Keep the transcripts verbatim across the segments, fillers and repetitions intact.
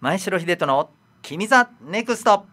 前城秀人の君ザネクスト。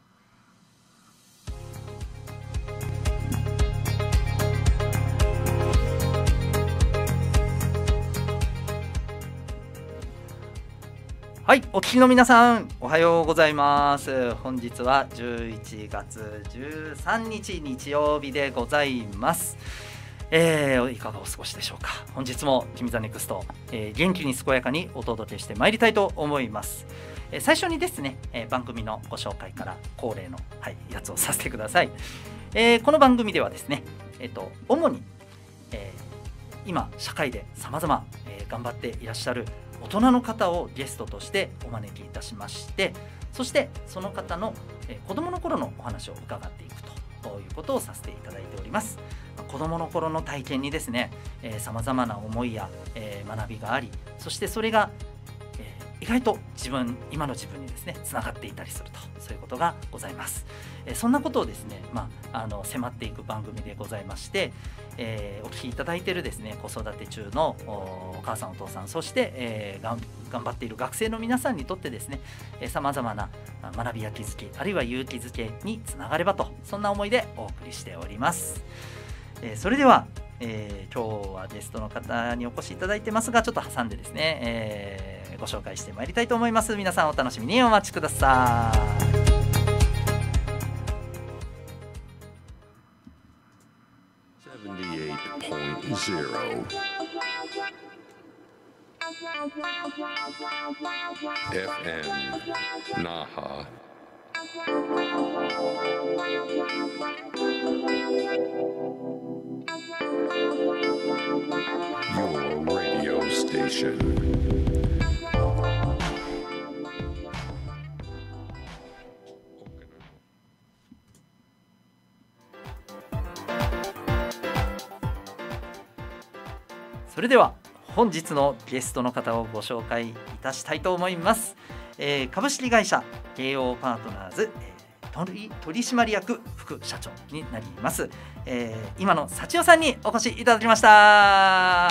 はい、お聞きの皆さんおはようございます。本日はじゅういちがつじゅうさんにち日曜日でございます。えー、いかがお過ごしでしょうか。本日も君ザネクスト、えー、元気に健やかにお届けしてまいりたいと思います。えー、最初にですね、えー、番組のご紹介から恒例の、はい、やつをさせてください。えー、この番組ではですね、えーと、主に、えー、今社会で様々、えー、頑張っていらっしゃる大人の方をゲストとしてお招きいたしまして、そしてその方の、えー、子どもの頃のお話を伺っていくということをさせていただいております。子どもの頃の体験にですね、さまざまな思いや、えー、学びがあり、そしてそれが、えー、意外と自分今の自分にですねつながっていたりすると、そういうことがございます。えー、そんなことをですね、まあ、あの迫っていく番組でございまして、えー、お聞きいただいているですね子育て中の お, お母さんお父さん、そして、えー、がん頑張っている学生の皆さんにとってですね、さまざまな学びや気づき、あるいは勇気づけにつながればと、そんな思いでお送りしております。えー、それでは、えー、今日はゲストの方にお越しいただいてますが、ちょっと挟んでですね、えー、ご紹介してまいりたいと思います。皆さんお楽しみにお待ちください。 エフエム 那覇 Your radio station。 それでは本日のゲストの方をご紹介いたしたいと思います。えー、株式会社慶応パートナーズ、えー、取, 取締役副社長になります、えー、今野幸代さんにお越しいただきました。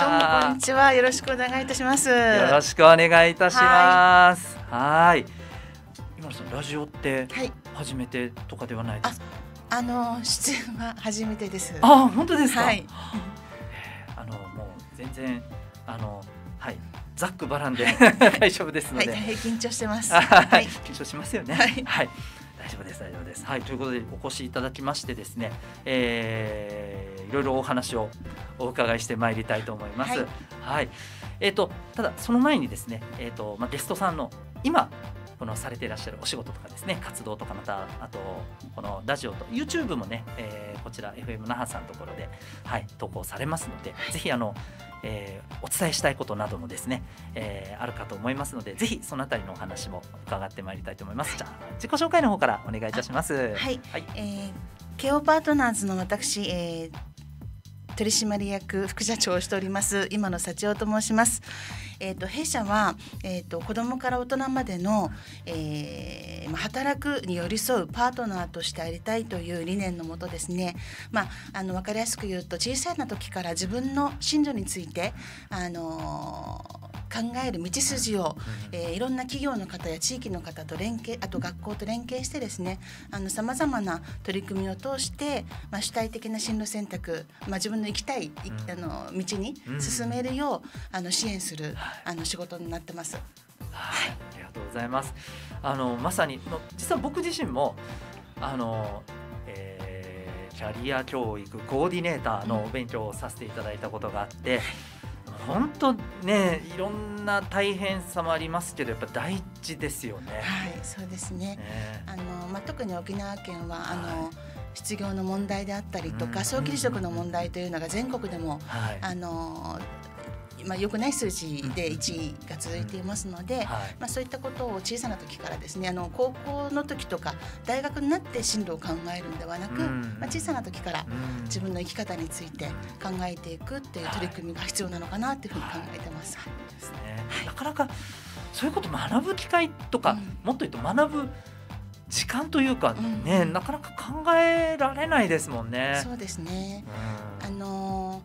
どうもこんにちは、よろしくお願いいたします。よろしくお願いいたします。はい、今野さんラジオって初めてとかではないですか？ はい、あ, あの出演は初めてです。 あ、本当ですか？はい、あのもう全然あのはい、ざっくばらんで大丈夫ですので、はい、 はい、緊張してます。 はい、緊張しますよね。はい、はい、大丈夫です大丈夫です。はい、ということでお越しいただきましてですね、えー、いろいろお話をお伺いしてまいりたいと思います。はい、はい、えーとただその前にですね、えーとまあ、ゲストさんの今このされていらっしゃるお仕事とかですね、活動とか、またあとこのラジオと YouTube もね、えー、こちら エフエム 那覇さんのところで、はい、投稿されますので、はい、ぜひあの、えー、お伝えしたいことなどもですね、えー、あるかと思いますので、ぜひそのあたりのお話も伺ってまいりたいと思います。じゃあ自己紹介の方からお願いいたします。はい、 はい、えー、慶応パートナーズの私、えー、取締役副社長をしております今野幸代と申します。えー、と弊社は、えー、と子どもから大人までの、えー、働くに寄り添うパートナーとしてありたいという理念のもとですね、まあ、あの分かりやすく言うと、小さいな時から自分の進路について、あのー考える道筋を、えー、いろんな企業の方や地域の方と連携、あと学校と連携してですね、さまざまな取り組みを通して、まあ、主体的な進路選択、まあ、自分の行きたい、あの道に進めるよう、あの支援するあの仕事になってます。 はい、ありがとうございます。あのまさに実は僕自身もあの、えー、キャリア教育コーディネーターのお勉強をさせていただいたことがあって、本当ね、いろんな大変さもありますけど、やっぱ大事ですよね。 はい、そうですね。ね、あのまあ、特に沖縄県はあの、はい、失業の問題であったりとか、早期離職の問題というのが全国でも、はい、あのまあ、良くない数字でいちいが続いていますので、はい、まあ、そういったことを小さな時からですね、あの高校の時とか大学になって進路を考えるんではなく、まあ、小さな時から自分の生き方について考えていくっていう取り組みが必要なのかなというふうに考えてます。はい、 ですね。はい、なかなかそういうこと学ぶ機会とか、うん、もっと言うと学ぶ時間というかね、うん、なかなか考えられないですもんね。 そうですね。うん、あの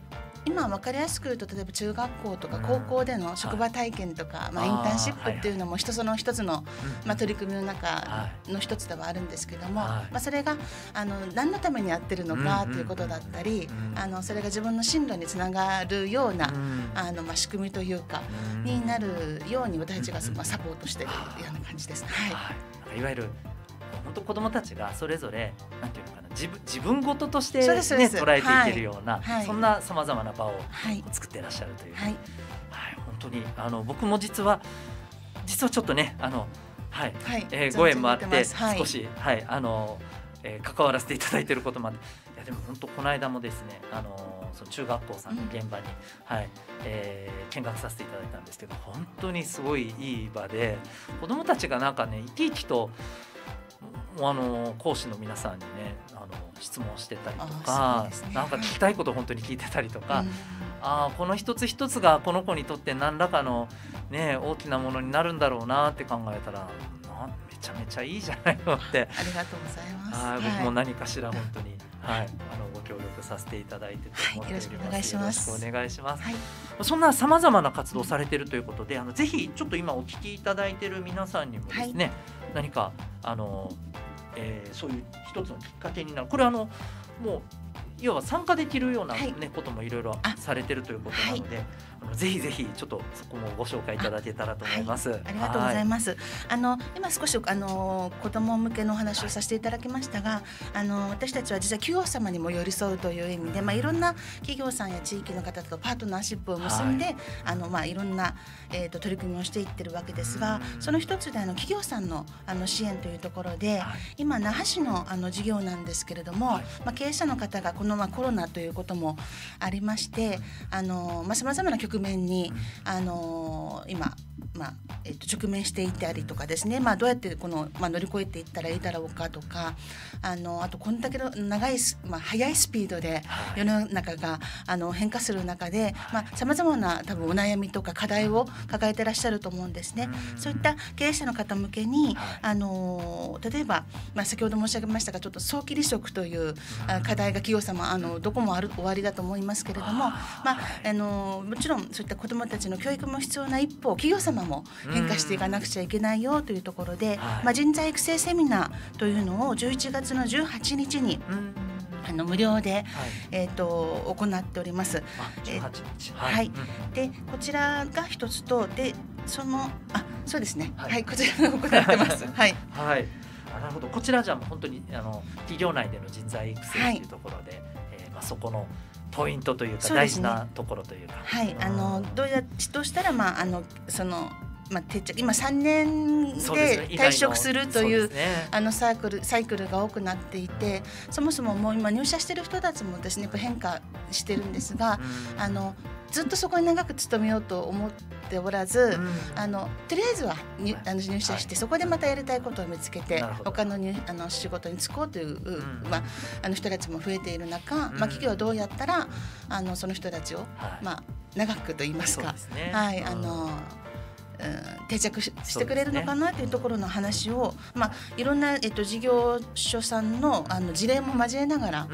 今分かりやすく言うと例えば中学校とか高校での職場体験とか、まあ、インターンシップっていうのも一つの一つの、まあ、取り組みの中の一つではあるんですけども、まあ、それがあの何のためにやってるのかということだったり、あのそれが自分の進路につながるようなあの、まあ、仕組みというかになるように私たちが、まあ、サポートしているような感じです。はいはい、いわゆる本当子どもたちがそれぞれなんていうのかな、自分自分事として、ね、捉えていけるような、はい、そんなさまざまな場を作っていらっしゃるという、はいはい、本当にあの僕も実は実はちょっとねあの、はいはいえー、ご縁もあって少し、はいはいあのえー、関わらせていただいていることもあって、いやでも本当この間もですねあのその中学校さんの現場に、うんはいえー、見学させていただいたんですけど、本当にすごいいい場で子どもたちがなんかね生き生きとあの講師の皆さんにねあの質問してたりとか、ね、なんか聞きたいことを本当に聞いてたりとか、うん、あこの一つ一つがこの子にとって何らかの、ね、大きなものになるんだろうなって考えたらめちゃめちゃいいじゃないのってありがとうございます。 はい、僕も何かしら本当に、はい、あのご協力させていただいてと思っております。 はい、よろしくお願いします。 よろしくお願いします。はい、そんなさまざまな活動をされているということで、あのぜひちょっと今お聞きいただいている皆さんにもですね、はい、何かあの、えー、そういう一つのきっかけになる、これあのもう要は参加できるような、ねはい、こともいろいろされてるということなので、はい、あのぜひぜひちょっとそこもご紹介いただけたらと思います。あ、 はい、ありがとうございます。はい、あの今少しあの子ども向けのお話をさせていただきましたが、あの私たちは実は企業様にも寄り添うという意味で、まあ、いろんな企業さんや地域の方とパートナーシップを結んで、はい、あのまあ、いろんな、えー、と取り組みをしていってるわけですが、その一つであの企業さんの、あの支援というところで、はい、今那覇市の、あの事業なんですけれども、はい、まあ、経営者の方がこの、まあ、コロナということもありまして、あの、まあ、様々な局面に、あの今、まあえー、と直面していたりとかですね、まあ、どうやってこの、まあ、乗り越えていったらいいだろうかとか、あのあとこんだけの長い、まあ、速いスピードで世の中があの変化する中でさまざ、まな多分お悩みとか課題を抱えていらっしゃると思うんですね。そういった経営者の方向けに、あの例えば、まあ、先ほど申し上げましたがちょっと早期離職という課題が企業様あのどこもある終わりだと思いますけれども、まあ、あのもちろんそういった子どもたちの教育も必要な一方、企業様も変化していかなくちゃいけないよというところで、まあ、人材育成セミナーというのをじゅういちがつのじゅうはちにちにあの無料で、はい、えー、と行っております。 じゅうはちにち、 はい、はい、でこちらが一つと、でそのあそうですね、はい、はい、こちらが行ってます。はい、 はい、あ、なるほど。こちらじゃ本当にあの企業内での人材育成というところで、はい、えーまあ、そこのポイントというか大事なところというか、 はい、あのどうやとしたら、まあ、あのそのまあ、定着今さんねんで退職するという、ね、あのサイクルサイクルが多くなっていて、そもそももう今入社している人たちもですねやっぱ変化してるんですが、うん、あのずっとそこに長く勤めようと思っておらず、うん、あのとりあえずは入あの入社して、はい、そこでまたやりたいことを見つけて、他のにあの仕事に就こうという、うん、まあ、あの人たちも増えている中、うん、まあ、企業はどうやったらあのその人たちを、はい、まあ、長くと言いますか、 そうですね、 はい、あのうん、定着 し, してくれるのかなというところの話を、まあ、いろんな、えっと、事業所さん の, あの事例も交えながら、うん、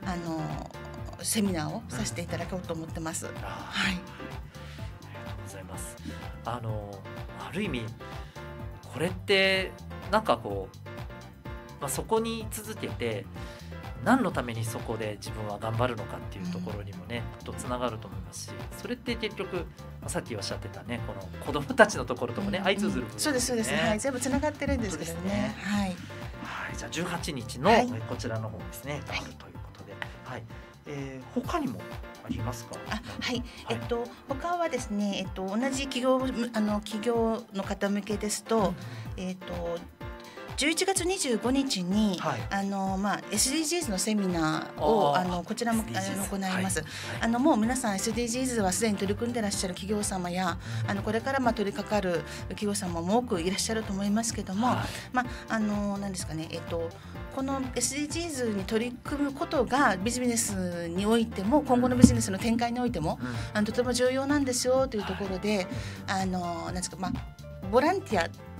あのセミナーをさせていただこうと思ってます。うん、はい、 ありがとうございます。あのある意味これってなんかこう、まあ、そこに続けて何のためにそこで自分は頑張るのかっていうところにもね、うん、とつながると思いますし、それって結局さっきおっしゃってたね、この子どもたちのところともね、うん、相通ずる部分ですね。 そうですそうです、はい、全部つながってるんですけど ね, ね、はい、 はい、じゃあじゅうはちにちの、はい、こちらの方ですね、があるということで、はい、えー、他にもありますか？ あ、はい、えっと他はですね、えっと同じ企業あの企業の方向けですと、うん、えっとじゅういちがつにじゅうごにちに、はい、あのまあ、エスディージーズ のセミナーをあのこちらもあの行います、はい、あのもう皆さん エスディージーズ はすでに取り組んでいらっしゃる企業様や、あのこれからまあ取り掛かる企業様も多くいらっしゃると思いますけども、はい、まあ、あの何ですかね、えっとこの エスディージーズ に取り組むことがビジネスにおいても今後のビジネスの展開においても、うん、あのとても重要なんですよというところで、あの何ですか、まあ、ボランティア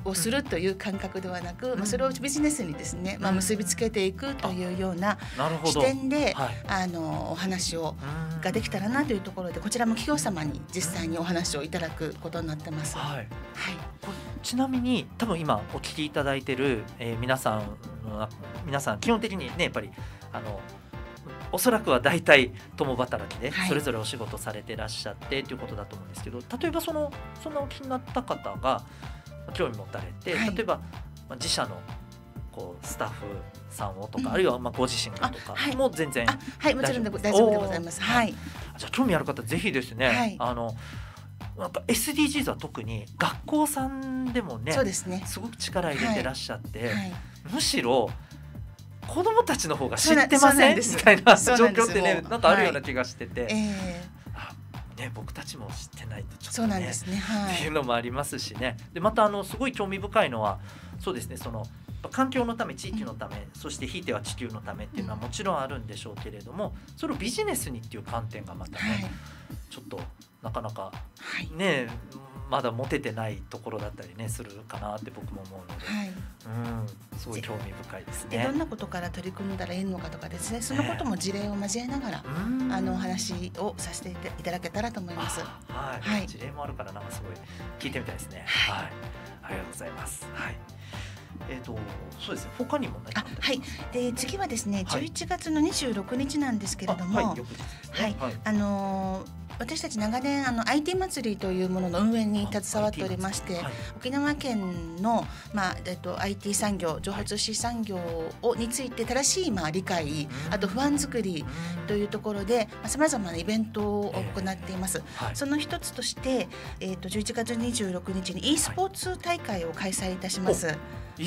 をするという感覚ではなく、 うん、 まあ、それをビジネスにですね、まあ、結びつけていくというような視点で、はい、あのお話をができたらなというところで、こちらも企業様に実際にお話をいただくことになってます。 はいはい、これちなみに多分今お聞きいただいてる、えー、皆さんの皆さん基本的にねやっぱりあのおそらくは大体共働きでそれぞれお仕事されてらっしゃってということだと思うんですけど、例えばそのその気になった方が興味持たれて、はい、例えば自社のこうスタッフさんをとか、うん、あるいはまあご自身がとかも全然、 はい、はい、もちろん大丈夫でございます。はい、 じゃあ興味ある方ぜひですね、はい、あのなんか エスディージーズ は特に学校さんでも ね, そうですねすごく力入れてらっしゃって、はいはい、むしろ子どもたちの方が知ってませんみたいな状況ってねなんかあるような気がしてて、はい、えーね、僕たちも知ってないとちょっとねそうなんですね、はい、っていうのもありますしね。でまたあのすごい興味深いのはそうですね、その環境のため地域のため、うん、そしてひいては地球のためっていうのはもちろんあるんでしょうけれども、それをビジネスにっていう観点がまたね、はい、ちょっとなかなかね、はい、まだ持ててないところだったりねするかなって僕も思うので、はい、うん、すごい興味深いですね。 でどんなことから取り組んだらいいのかとかですね、そのことも事例を交えながら、えー、あのお話をさせていただけたらと思います。 はい、はい、事例もあるからなんかすごい聞いてみたいですね。はい、はい、ありがとうございます。はい、えーと、そうですね、他にも何かあはい、で次はですね、はい、じゅういちがつのにじゅうろくにちなんですけれども、はい、翌日ですね、はいはい、あのー私たち長年あの アイティー 祭りというものの運営に携わっておりまして、はい、沖縄県の、まあえっと、アイティー 産業情報通信産業をについて正しい、まあ、理解、あと不安作りというところでさまざ、まなイベントを行っています、えーはい、その一つとして、えっと、じゅういちがつにじゅうろくにちに e スポーツ大会を開催いたします、はい、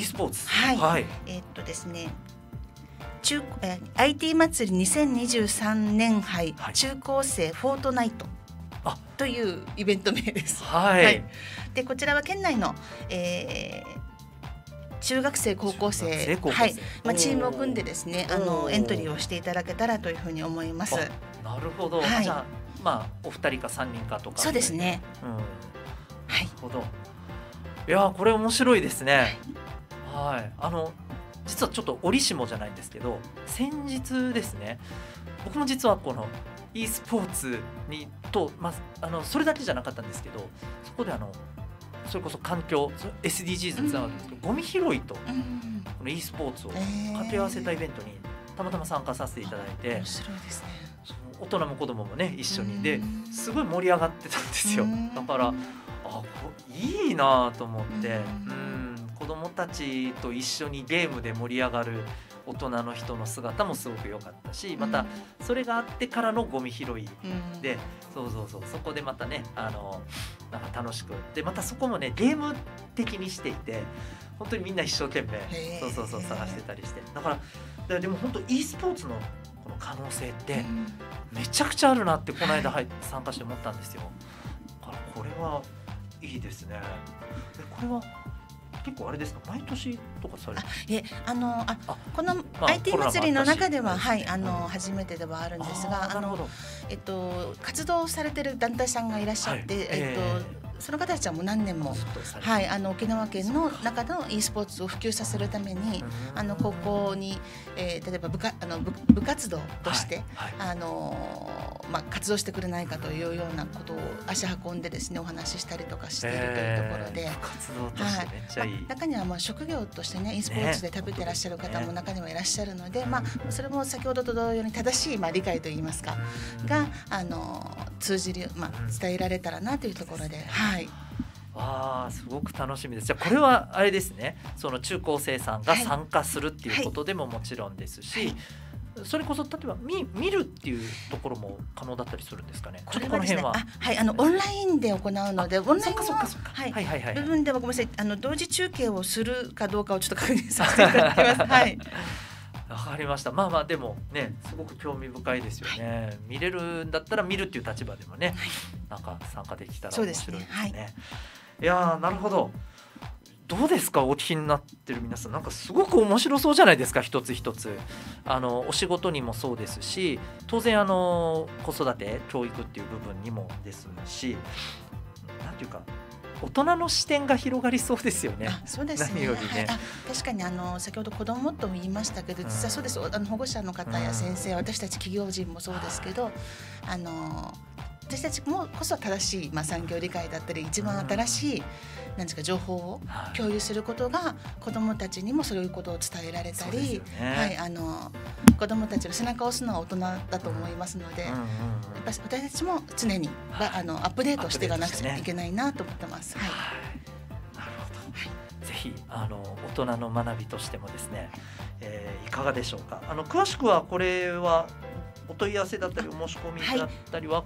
e スポーツ、 はい、はい、えっとですね中え アイティー 祭りにせんにじゅうさんねん杯、はい、中高生フォートナイトというイベント名です、 はいはい、 でこちらは県内の、えー、中学生高校生、はい、まあ、チームを組んでですねあのエントリーをしていただけたらというふうに思います。 なるほど、はい、じゃあ、まあ、お二人か三人かとかそうですね、うん、 なるほど、いやこれ面白いですね、はい、はい、あの実はちょっと折しもじゃないんですけど先日ですね僕も実はこの e スポーツにと、まあ、あのそれだけじゃなかったんですけどそこであのそれこそ環境 エスディージーズ につながるんですけど、うん、ゴミ拾いとこの e スポーツを掛け合わせたイベントにたまたま参加させていただいて、 面白いですね、 大人も子供もね一緒にですごい盛り上がってたんですよ。だからあこれいいなと思って、うん、子供たちと一緒にゲームで盛り上がる大人の人の姿もすごく良かったし、またそれがあってからのゴミ拾いで、そうそうそう、そこでまたねあのなんか楽しくでまたそこもねゲーム的にしていて本当にみんな一生懸命そうそうそう探してたりして、だからでも本当 e スポーツのこの可能性ってめちゃくちゃあるなってこの間、はい、参加して思ったんですよ。だからこれはいいですね。でこれは結構あれですか、毎年とかされる？ あ、いえ、あのああこの アイティー 祭りの中では、はい、あの、うん、初めてではあるんですが、あのえっと活動されてる団体さんがいらっしゃって、はい、えっと。えーその方たちはもう何年も、はい、あの沖縄県の中の e スポーツを普及させるためにあの高校に、えー、例えば部かあの 部, 部活動として、はいはい、あのまあ、活動してくれないかというようなことを足運んでですねお話ししたりとかしているというところで、 活動としてめっちゃいい、はい、 中にはまあ職業としてね e スポーツで食べてらっしゃる方も中にはいらっしゃるので、ね、まあ、それも先ほどと同様に正しいまあ理解といいますかがあの通じる、まあ、伝えられたらなというところで、はい、 わあすごく楽しみです。じゃあこれはあれですね、その中高生さんが参加するっていうことでももちろんですし、はいはい、それこそ例えば 見, 見るっていうところも可能だったりするんですかね。 これはですね、あ、はい、あのオンラインで行うので、オンラインの部分ではごめんなさい、あの同時中継をするかどうかをちょっと確認させていただきます。はい。 わかりました。まあまあでもねすごく興味深いですよね、はい、見れるんだったら見るっていう立場でもね、はい、なんか参加できたら面白いですね。そうですね、はい、いやーなるほど。どうですか、お聞きになってる皆さん、なんかすごく面白そうじゃないですか。一つ一つあのお仕事にもそうですし、当然あの子育て教育っていう部分にもですし、なんていうか大人の視点が広がりそうですよね。 あ、そうですね。 何よりね、 はい、あ、確かにあの先ほど子どもとも言いましたけど、実はそうです。あの保護者の方や先生、私たち企業人もそうですけど、あの私たちもこそ正しい、まあ、産業理解だったり一番新しい何ですか情報を共有することが子どもたちにもそういうことを伝えられたり、ね、はい、あの子どもたちの背中を押すのは大人だと思いますので、うんうんうん、やっぱり私たちも常に、はい、あのアップデートしていかなくちゃいけないなと思ってます。はい、 なるほど、はい、ぜひあの大人の学びとしてもですね、えー、いかがでしょうか。あの詳しくはこれはお問い合わせだったりお申し込みだったりは、はい、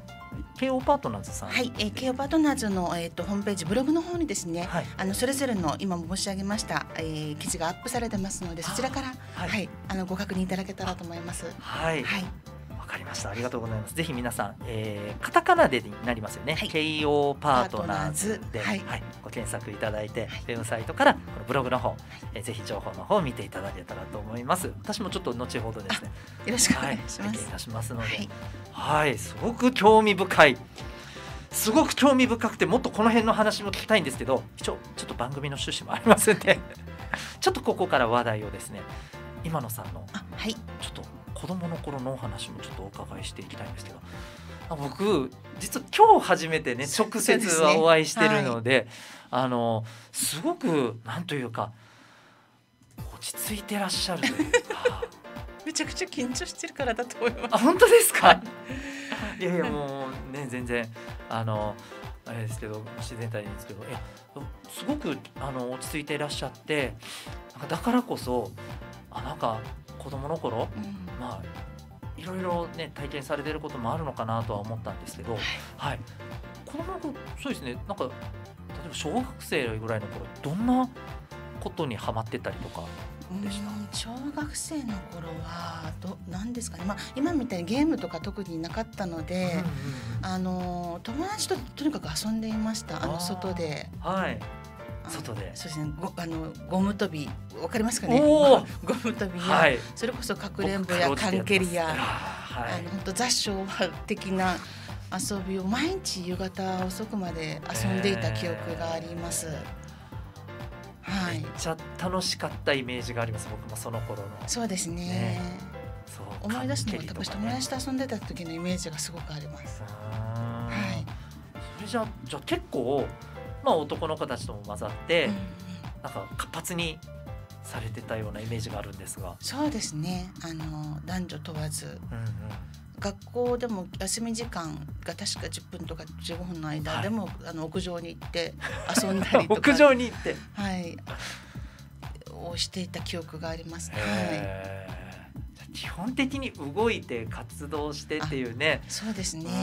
ケーオー パートナーズさん、 はい、えー、ケーオー パートナーズの、えー、とホームページブログの方にですね、はい、あのそれぞれの今も申し上げました、えー、記事がアップされてますので、そちらから、はいはい、あのご確認いただけたらと思います。 はい、はい、わかりました。ありがとうございます。ぜひ皆さん、えー、カタカナでになりますよね、はい、ケーオー パートナーズで、はいはい、ご検索いただいて、はい、ウェブサイトからこのブログの方、はい、えー、ぜひ情報の方を見ていただけたらと思います。私もちょっと後ほどですね、 よろしくお願いします。 はい、いたしますので、はい、はい、すごく興味深いすごく興味深くて、もっとこの辺の話も聞きたいんですけど、一応ちょっと番組の趣旨もありますんでちょっとここから話題をですね、今野さんの、はい、ちょっと子供の頃のお話もちょっとお伺いしていきたいんですけど、僕実は今日初めてね直接はお会いしてるので、で、ね、はい、あのすごくなんというか落ち着いてらっしゃるというかめちゃくちゃ緊張してるからだと思います。 あ、本当ですかいやいや、もうね、全然あのあれですけど、自然体ですけど、いやすごくあの落ち着いていらっしゃって、だからこそあなんか子供の頃、うん、まあいろいろね体験されてることもあるのかなとは思ったんですけど、はい、子供の頃そうですね、なんか例えば小学生ぐらいの頃どんなことにハマってたりとかでした？ うん、小学生の頃はど何ですかね、まあ、今みたいにゲームとか特になかったので、うんうんうん、あの友達ととにかく遊んでいました。あの外で、 はい、外でそうですね、ごあのゴム跳びわかりますかねゴム跳びや、はい、それこそかくれんぼや缶蹴りや、はい、あの本当雑昭和的な遊びを毎日夕方遅くまで遊んでいた記憶があります。はい、 めっちゃ楽しかったイメージがあります。僕もその頃の。そうですね、 ね、そう思い出すのは多分友達と遊んでた時のイメージがすごくあります。 はい、それじゃあ、じゃあ結構、まあ、男の子たちとも混ざって、うんうん、なんか活発にされてたようなイメージがあるんですが。 そうですね、あの男女問わず、うんうん、学校でも休み時間が確かじゅっぷんとかじゅうごふんの間でも、はい、あの屋上に行って遊んだりとか屋上に行って、 はい、をしていた記憶がありますね。 はい、基本的に動いて活動してっていうね。 そうですね。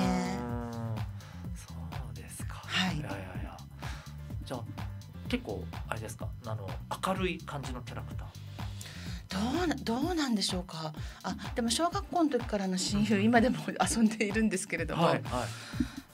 そうですか。 はい。いやいやいや、 じゃあ結構あれですか、あの明るい感じのキャラクター。 どうな、どうなんでしょうか。あ、でも小学校の時からの親友、今でも遊んでいるんですけれども、はいはい、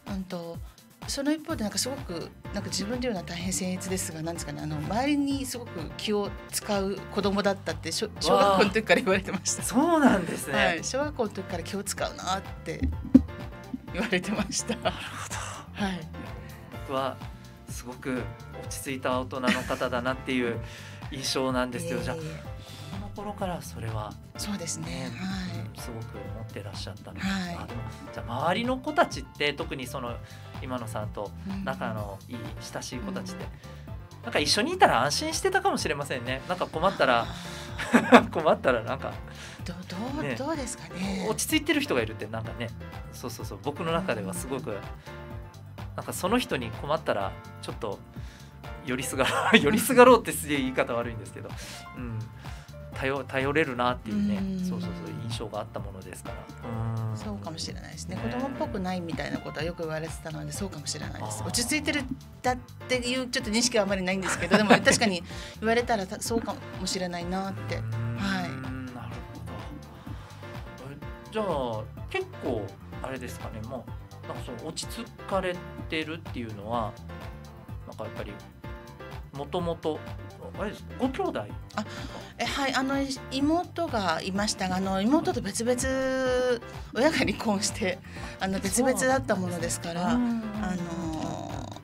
うんとその一方でなんかすごくなんか自分で言うのは大変僭越ですが、なんですかね、あの周りにすごく気を使う子供だったって小学校の時から言われてました。 そうなんですね。 はい、小学校の時から気を使うなって言われてました。 なるほど。はい。僕はすごく落ち着いた大人の方だなっていう印象なんですけど、えー、じゃあこの頃からそれはそうですね、はい、 うん、すごく持ってらっしゃったので、 はい、 あでもじゃあ周りの子たちって特にその今野さんと仲のいい親しい子たちって、うん、なんか一緒にいたら安心してたかもしれませんね。なんか困ったら困ったらなんかど, ど, うね、どうですかね。 落ち着いてる人がいるってなんかね、そうそうそう、僕の中ではすごく、うん、なんかその人に困ったらちょっと寄りすがろう寄りすがろうってすげえ言い方悪いんですけど、うん、頼, 頼れるなっていうね、うそうそうそう印象があったものですから。 うん、そうかもしれないですね。子供っぽくないみたいなことはよく言われてたので、そうかもしれないです。落ち着いてるだっていうちょっと認識はあまりないんですけど、でも確かに言われたらそうかもしれないなって。はい。なるほど。じゃあ結構あれですかね、もうなんかその落ち着かれてるっていうのはなんかやっぱりもともとあれですご兄弟？ あえはい、あの妹がいましたが、あの妹と別々親が離婚してあの別々だったものですから、あの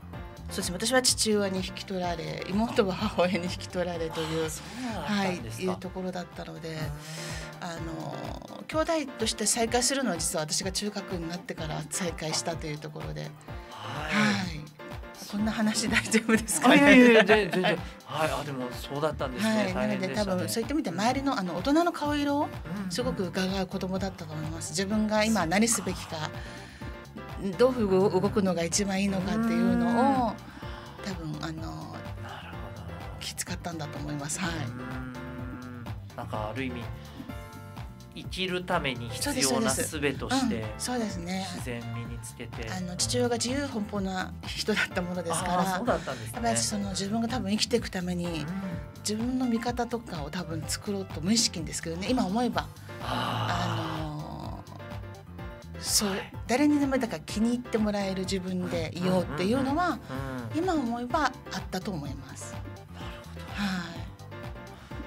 そうですね、私は父親に引き取られ、妹は母親に引き取られという、はい、いうところだったので、あの兄弟として再会するのは実は私が中学になってから再会したというところで、はい、はい、こんな話大丈夫ですかね。 いやいやいや全然、はい、あでもそうだったんですね。 はい、なので多分そういった意味で周りのあの大人の顔色をすごく伺う子供だったと思います。自分が今何すべきか、どういうふうに動くのが一番いいのかっていうのを多分あの気遣ったんだと思います。はい。 なんかある意味生きるために必要な術としてそうですね、 自然身につけて、 あの父親が自由奔放な人だったものですから、 そうだったんですね、 やっぱりその自分が多分生きていくために自分の見方とかを多分作ろうと無意識にですけどね、今思えばあのそう、はい、誰にでもだから気に入ってもらえる自分でいようっていうのは、うんうんうん、今思えばあったと思います。 なるほど、 はい、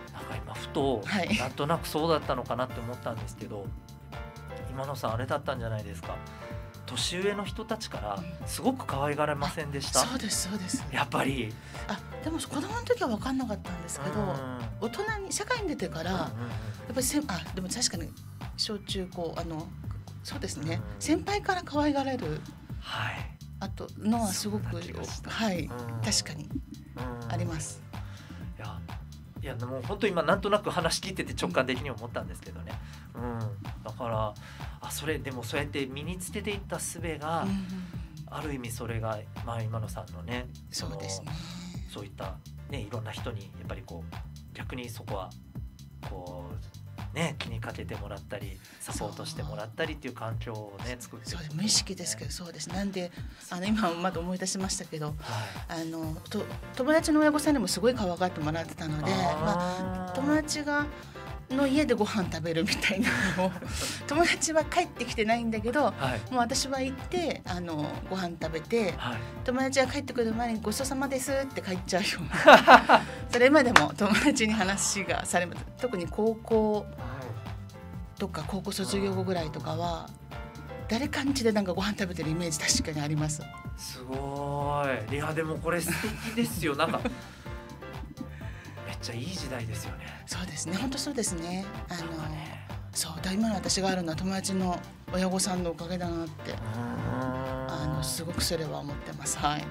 なんか今ふと、はい、なんとなくそうだったのかなって思ったんですけど、今野さんあれだったんじゃないですか、年上の人たちからすごく可愛がられませんでした？ そうですそうです。 やっぱりあでも子供の時は分かんなかったんですけど、うん、大人に社会に出てから、うんうんうん、やっぱりせあでも確かに小中高あのそうですね、うん、先輩から可愛がられる、 はい、 あとのはすごくはい、うん、確かに、うん、あります。 いやいやでも本当に今なんとなく話聞いてて直感的に思ったんですけどね、うん、だからあそれでもそうやって身につけていった術が、うん、ある意味それが、まあ、今野さんのね、 そのそうですね、 そういった、ね、いろんな人にやっぱりこう逆にそこはこうね、気にかけてもらったりサポートしてもらったりっていう環境をね作っていく、ね、 そう無意識ですけどそうです。なんであの今まだ思い出しましたけど、はい、あのと友達の親御さんにもすごい可愛がってもらってたので、まあ、友達がの家でご飯食べるみたいなのを友達は帰ってきてないんだけど、はい、もう私は行ってあのご飯食べて、はい、友達が帰ってくる前にごちそうさまですって帰っちゃうようなそれ今でも友達に話がされます。特に高校とか高校卒業後ぐらいとかは誰かん家でなんかご飯食べてるイメージ確かにあります。 すごい。いやでもこれ素敵ですよなんかめっちゃいい時代ですよね。 そうですね、本当そうですね。あのね、そうだ今の私があるのは友達の親御さんのおかげだなってあのすごくそれは思ってます。はい。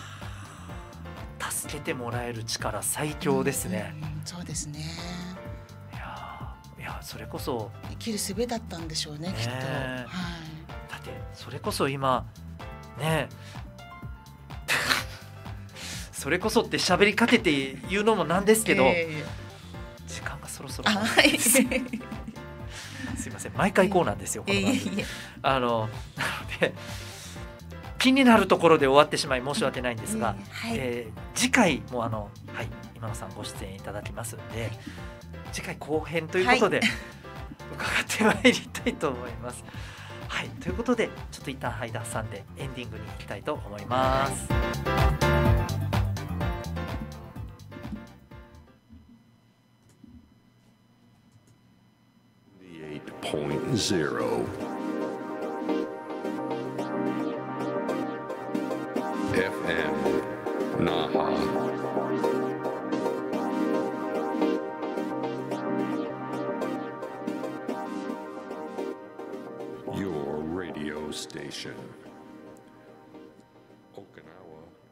助けてもらえる力最強ですね。 うんうん、そうですね。 いやいやそれこそ生きる術だったんでしょうね、ねきっと。はい。 だってそれこそ今ね。それこそって喋りかけて言うのもなんですけど、えー、時間がそろそろなんです、はい、すいません毎回こうなんですよ、えー、この番組、えー、あのなので気になるところで終わってしまい申し訳ないんですが、えーはいえー、次回もあの、はい、今野さんご出演いただきますので、はい、次回後編ということで、はい、伺ってまいりたいと思います。はい、ということでちょっと一旦間挟んでエンディングに行きたいと思います。はい point zero F M Naha Your radio station Okinawa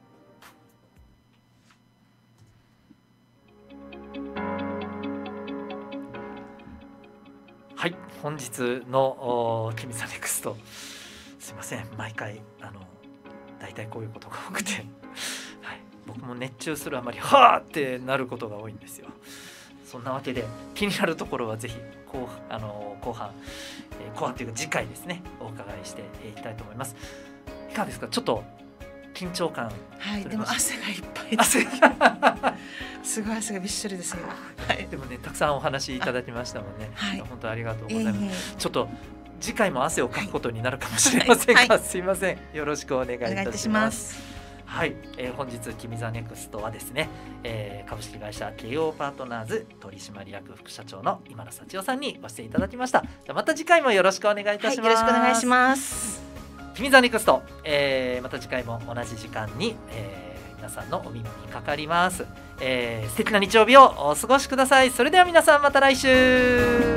はい、本日の君ザネクストすいません毎回あの大体こういうことが多くて、はい、僕も熱中するあまりはーってなることが多いんですよ。そんなわけで気になるところはぜひ後, あの後半、えー、後半というか次回ですねお伺いしていきたいと思います。いかがですか？ちょっと緊張感。 はい、でも汗がいっぱいです。すごい汗がびっしょりですよ。はい。 でもね、たくさんお話いただきましたもんね。はい、本当ありがとうございます。えー、ちょっと次回も汗をかくことになるかもしれませんが、はいはい、すいません。よろしくお願いいたします。はい、えー、本日君ザネクストはですね、えー、株式会社ケーオーパートナーズ取締役副社長の今野幸代さんにご出演いただきました。じゃあまた次回もよろしくお願いいたします。はい、 よろしくお願いします。 君ザネクスト、えー、また次回も同じ時間に、えー皆さんのお耳にかかります。えー、素敵な日曜日をお過ごしください。それでは皆さんまた来週。